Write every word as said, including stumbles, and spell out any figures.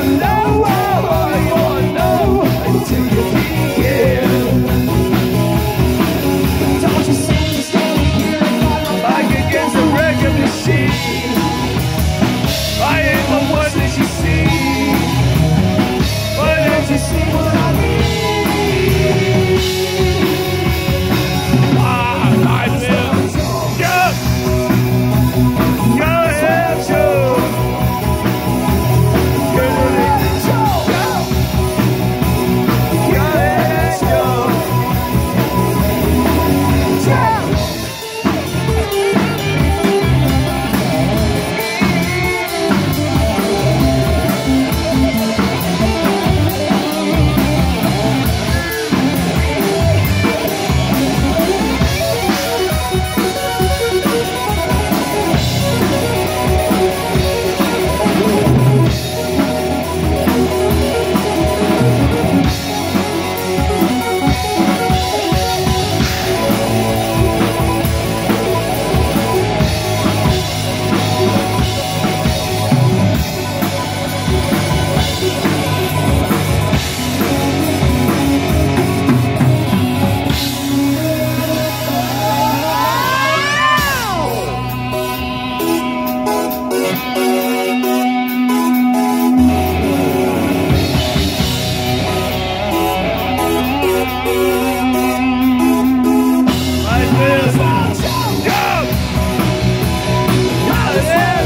know all you wanna know until you begin. Don't you see me standing here like against a record machine? I ain't the one that you see, but don't you see what I mean? Ah, I live. Yeah. Go ahead, Joe. Go ahead, Joe. Go ahead, Joe. Yeah.